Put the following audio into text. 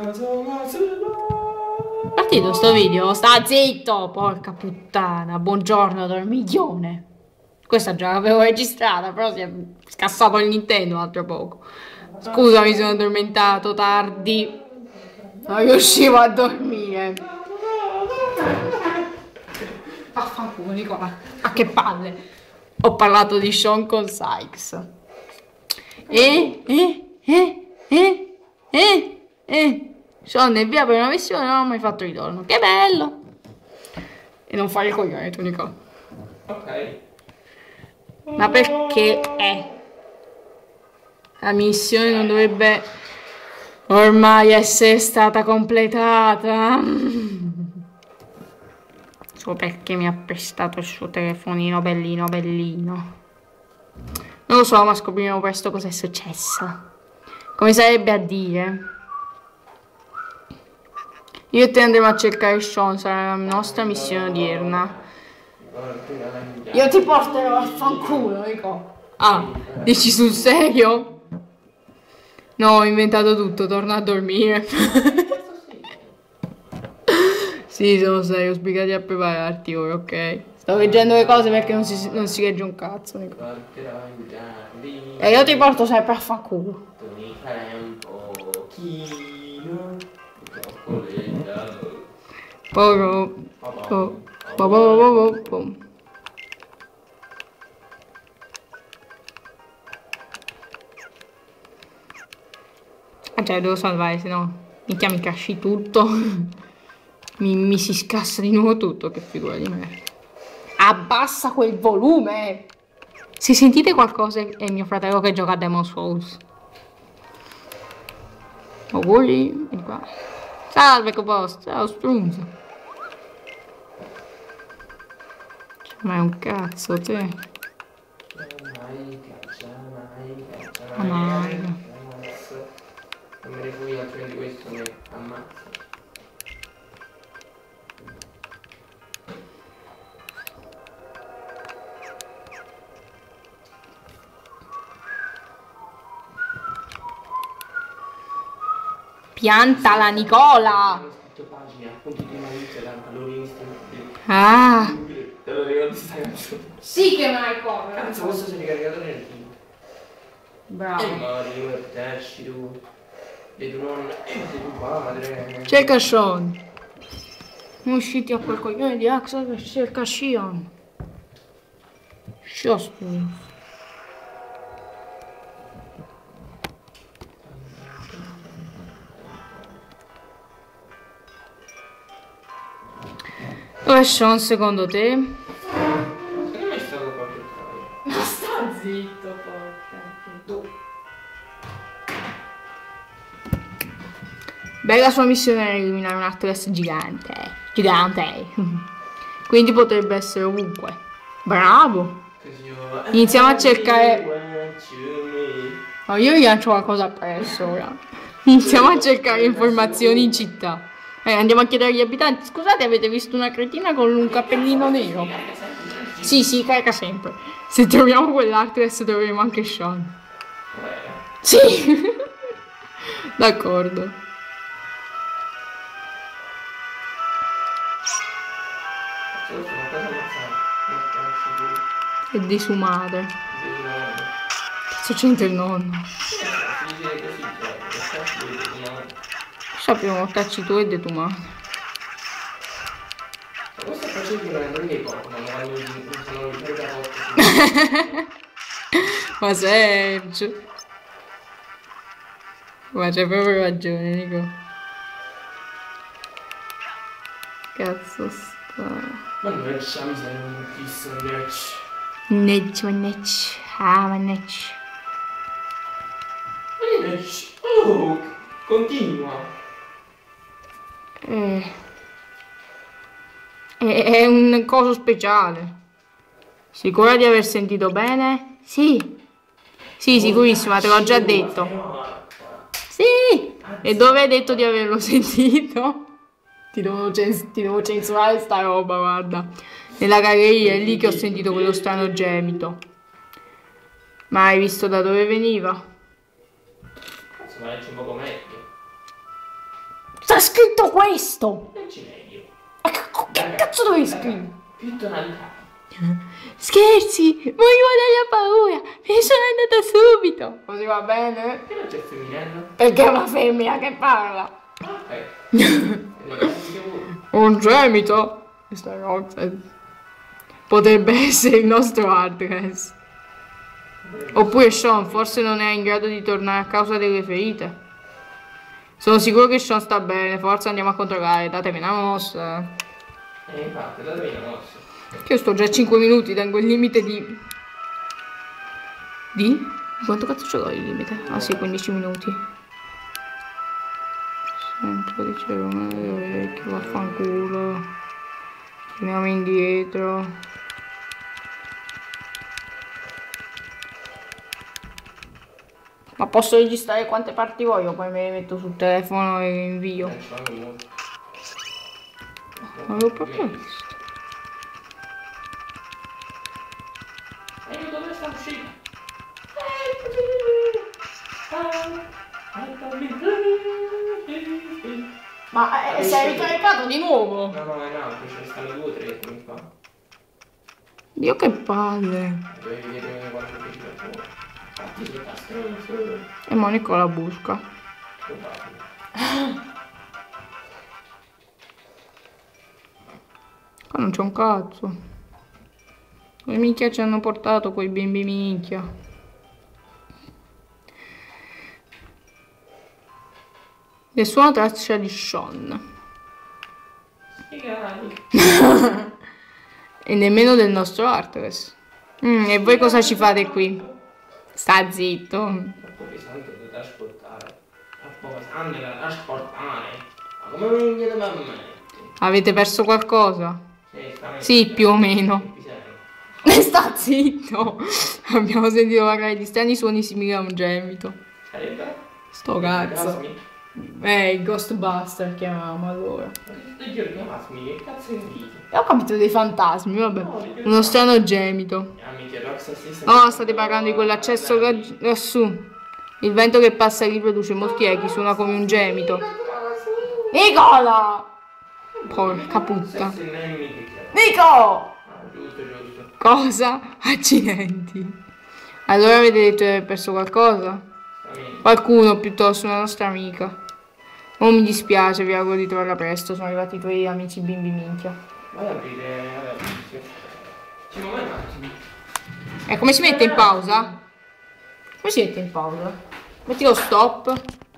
Partito sto video? Sta zitto, porca puttana. Buongiorno, dormiglione. Questa già l'avevo registrata, però si è scassato il Nintendo l'altro poco. Scusa, mi sono addormentato tardi. Non riuscivo a dormire. Vaffanculo, Nicola. A che palle. Ho parlato di Sean con Sykes. Sean è via per una missione, non ho mai fatto ritorno. Che bello! E non fare il coglione, tu, Nicola. Ok. Ma perché la missione non dovrebbe ormai essere stata completata? Solo perché mi ha prestato il suo telefonino bellino bellino. Non lo so, ma scopriremo presto cosa è successo. Come sarebbe a dire? Io e te andremo a cercare Sean, sarà la nostra missione odierna. Io ti porterò a fanculo, Nico. Ah, dici sul serio? No, ho inventato tutto, torna a dormire. Sì, sono serio, sbrigati a prepararti ora, ok? Sto leggendo le cose perché non si legge un cazzo, Nico. E io ti porto sempre a fanculo. Tu mi farai un pochino. Ah, cioè, devo salvare, se no mi casci tutto. mi si scassa di nuovo tutto, che figura di me. Abbassa quel volume! Se sentite qualcosa è mio fratello che gioca a Demon's Souls. Auguri, vieni qua. Salve, Copost, ciao, strunzo. Ma è un cazzo, te. Mai. Non me ne fui, altrimenti questo mi ammazza. Piantala, Nicola! Ho scritto pagine, appunti di malizia, valori Ah! te lo ricordi sta canzone? Sì che me la ricordo! Cazzo, questo si è ricaricato nel team. Bravo. Mori, io proteggi tu. E tu non. E tu padre. Cerca Sean. Non usciti a quel coglione di Axel che cerca Sean. Sean. Dov'è Sean secondo te? Secondo me è stato proprio il cavallo. Ma sta zitto, porca. Beh, la sua missione è eliminare un Atlas gigante. Gigante. Quindi potrebbe essere ovunque. Bravo. Iniziamo a cercare. Oh, io gli lancio qualcosa appresso ora. Iniziamo a cercare informazioni in città. Andiamo a chiedere agli abitanti. Scusate, avete visto una cretina con un cappellino nero? Sì, carica sempre. Se troviamo quell'Artres troveremo anche Sean. Sì. D'accordo. E di sua madre. Cazzo c'entra il nonno? Sappiamo tacci tu e di tua madre. Questa procedura non mi ricordo, ma sono ricordato. Ma Sergio. Ma c'è proprio ragione, Nico. Cazzo sta. Ma non lasciami se non fisso Manneccia. Ah, manneccia. Oh, continua. È un coso speciale. Sicura di aver sentito bene? Sì. Sì, sicurissima, te l'ho già detto. Sì. E dove hai detto di averlo sentito? Ti devo censurare sta roba, guarda. Nella galleria, è lì che ho sentito quello strano gemito. Ma hai visto da dove veniva? Cazzo, ma leggi un poco meglio. C'è scritto questo! Non ci vedi. Ma che cazzo dovevi scrivere? Più tonalità. Scherzi! Morivo dalla paura! Me ne sono andata subito! Così va bene? Perché non c'è il femminello? Perché è una femmina che parla! Un gemito? Questa cosa potrebbe essere il nostro address. Oppure Sean forse non è in grado di tornare a causa delle ferite. Sono sicuro che Sean sta bene, forza andiamo a controllare, datemi una mossa. Infatti, datemi una mossa. Che io sto già a 5 minuti, tengo il limite di... Di? Quanto cazzo ce l'ho il limite? Ah sì, 15 minuti. Sento, dicevo, vecchio, vaffanculo. Torniamo indietro. Ma posso registrare quante parti voglio, poi me le metto sul telefono e invio. Avevo proprio visto. Dove sta uscendo? Ma sei ricaricato di nuovo? No, no, è nato, ce ne stanno 2 o 3 come qua. Dio che palle. Dovevi vedere quanto ti piace. Fatti sul tasto. E Monica la busca. Qua non c'è un cazzo. Che minchia ci hanno portato quei bimbi minchia? Nessuna traccia di Sean. E nemmeno del nostro Artres. E voi cosa ci fate qui? Sta zitto. Troppo pesante da trasportare. Troppo pesante da trasportare. Ma come venite da me? Avete perso qualcosa? Sì, più o meno. Sta zitto. Abbiamo sentito magari di strani suoni simili a un gemito. Sto cazzo. Il Ghostbuster chiamiamo allora. Che cazzo dite? Ho capito dei fantasmi, vabbè. Uno strano gemito. Oh, state parlando di quell'accesso lassù. Il vento che passa lì produce molti echi, suona come un gemito. Nicola! Porca puttana. Nico! Giusto. Cosa? Accidenti. Allora avete detto di aver perso qualcosa? Qualcuno, piuttosto, una nostra amica. Oh, mi dispiace, vi auguro di trovarla presto. Sono arrivati i tuoi amici bimbi minchia. Vai ad aprire. Ci muove un attimo. Come si mette in pausa? Come si mette in pausa? Metti lo stop.